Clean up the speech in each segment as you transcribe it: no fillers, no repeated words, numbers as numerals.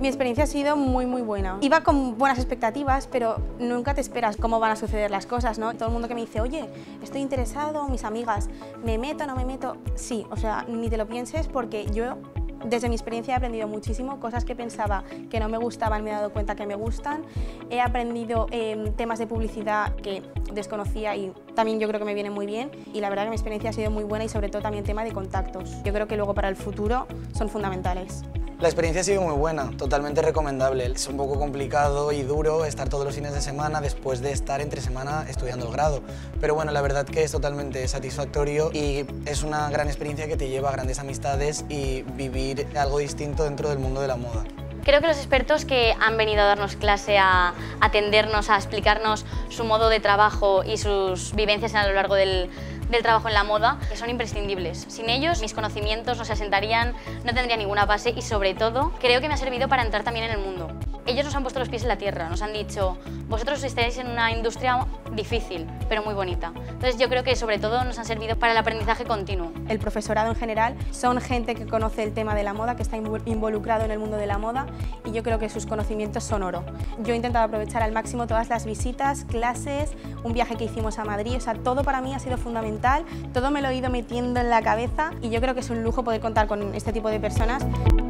Mi experiencia ha sido muy buena. Iba con buenas expectativas, pero nunca te esperas cómo van a suceder las cosas, ¿no? Todo el mundo que me dice, oye, estoy interesado, mis amigas, ¿me meto, no me meto? Sí, o sea, ni te lo pienses, porque yo desde mi experiencia he aprendido muchísimo, cosas que pensaba que no me gustaban, me he dado cuenta que me gustan. He aprendido temas de publicidad que desconocía y también yo creo que me vienen muy bien, y la verdad que mi experiencia ha sido muy buena, y sobre todo también tema de contactos. Yo creo que luego para el futuro son fundamentales. La experiencia ha sido muy buena, totalmente recomendable. Es un poco complicado y duro estar todos los fines de semana después de estar entre semana estudiando el grado. Pero bueno, la verdad que es totalmente satisfactorio y es una gran experiencia que te lleva a grandes amistades y vivir algo distinto dentro del mundo de la moda. Creo que los expertos que han venido a darnos clase, a atendernos, a explicarnos su modo de trabajo y sus vivencias a lo largo del trabajo en la moda, que son imprescindibles. Sin ellos, mis conocimientos no se asentarían, no tendría ninguna base y, sobre todo, creo que me ha servido para entrar también en el mundo. Ellos nos han puesto los pies en la tierra, nos han dicho, vosotros estáis en una industria difícil, pero muy bonita. Entonces yo creo que sobre todo nos han servido para el aprendizaje continuo. El profesorado en general son gente que conoce el tema de la moda, que está involucrado en el mundo de la moda, y yo creo que sus conocimientos son oro. Yo he intentado aprovechar al máximo todas las visitas, clases, un viaje que hicimos a Madrid, o sea, todo para mí ha sido fundamental, todo me lo he ido metiendo en la cabeza, y yo creo que es un lujo poder contar con este tipo de personas.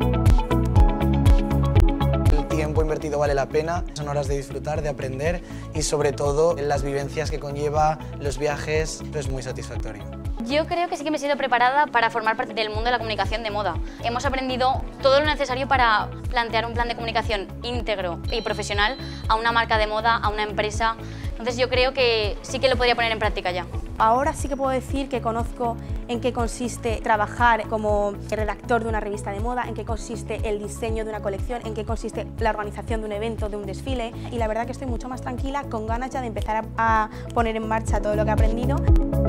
El tiempo invertido vale la pena, son horas de disfrutar, de aprender y sobre todo las vivencias que conlleva los viajes, es muy satisfactorio. Yo creo que sí que me he sido preparada para formar parte del mundo de la comunicación de moda. Hemos aprendido todo lo necesario para plantear un plan de comunicación íntegro y profesional a una marca de moda, a una empresa. Entonces yo creo que sí que lo podría poner en práctica ya. Ahora sí que puedo decir que conozco en qué consiste trabajar como redactor de una revista de moda, en qué consiste el diseño de una colección, en qué consiste la organización de un evento, de un desfile, y la verdad que estoy mucho más tranquila, con ganas ya de empezar a poner en marcha todo lo que he aprendido.